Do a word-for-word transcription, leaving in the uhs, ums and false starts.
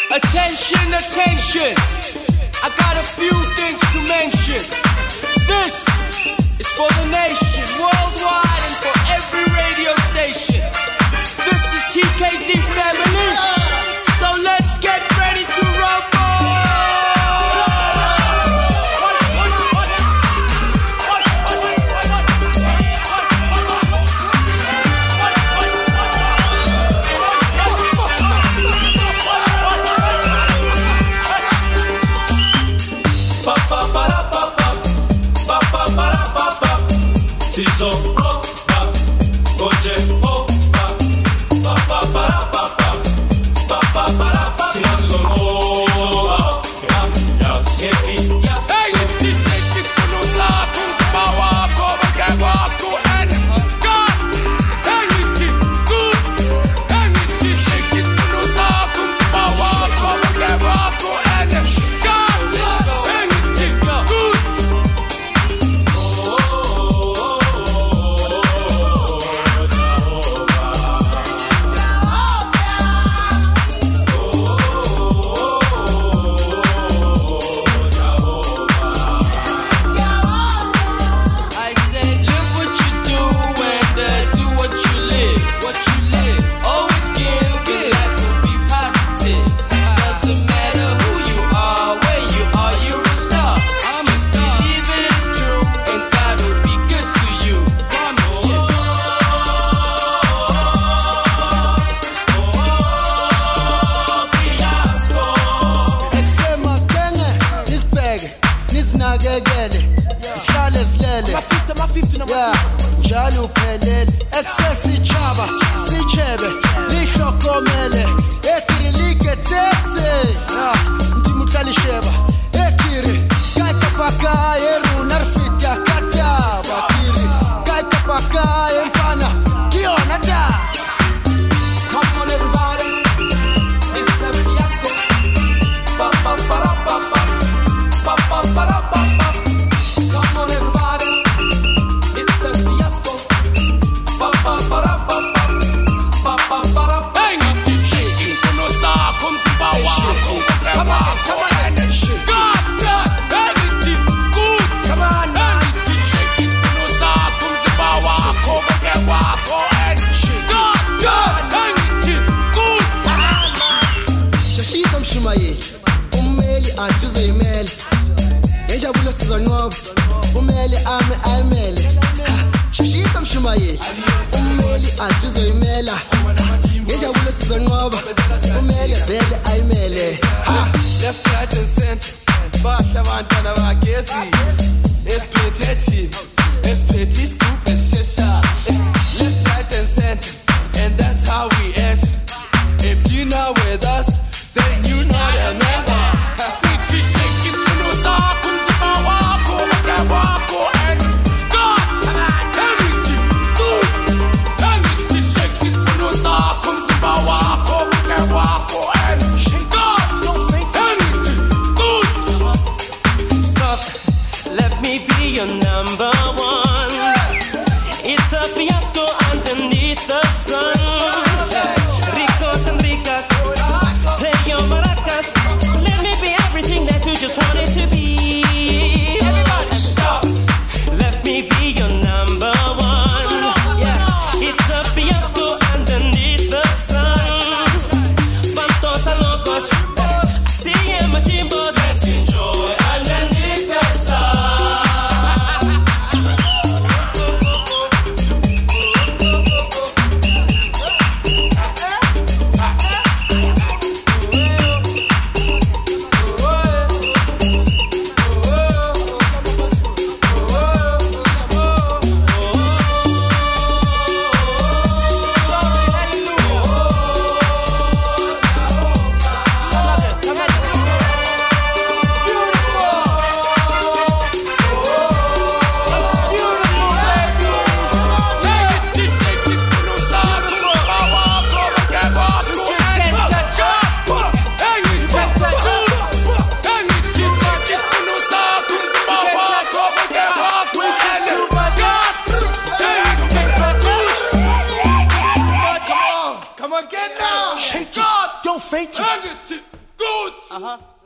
Attention, attention, I got a few things to mention. This is for the nation, worldwide, and for every radio station. This is T K Z family, so let's get ready to rumble. Sizo opa, oje opa, pa pa para pa pa, pa pa para pa. Sizo opa, yes, yes, yes. Hey, this is no la kun bawa ko bawa ko and God. Hey, it good. Hey, this is no la kun bawa ko bawa ko and God. Hey, it good. Yeah, njalo uphelele excess ichaba sichebe lihlokomele ekiri liketetse ah ndimuhlali sheba ekiri kayikapaka yeru narfita katya bakiri kayikapaka emfana kiona da. Come on everybody, it's a fiasco. Pa pa para pa pa pa pa para pa pa. Come on everybody, it's a fiasco. Pa pa para pa pa pa pa para pa. Hey, not this shit. You know sa come to bawa ko bawa ko and shit. God bless. Hey, it's good. Come on, man. This shit. You know sa come to bawa ko bawa ko and shit. God bless. Hey, it's good. Shashisa mshumaye. Umeli atuze imeli. Enjabulo sizonqoba. Umeli ame ayimele. Shashisa mshumaye. Umeli atuzoyimela. Enjabulo sizonqoba. Umeli vele ayimele. Left, right and center. Bahla bantwana bagesi. Espeteti. Espeti scoop and shesha. Left, right and center. And that's how we enter. If you know with us, then you know the number. Your number one. It's a fiasco underneath the sun. Ricos and ricas, play your maracas. Let me be everything that you just wanted to be. Everybody stop. Let me be your number one. Yeah. It's a fiasco underneath the sun. Fantos and locos, I see you my chimbos. Let's enjoy underneath the sun. Come again now. Shake it. Don't fake it. Uh-huh.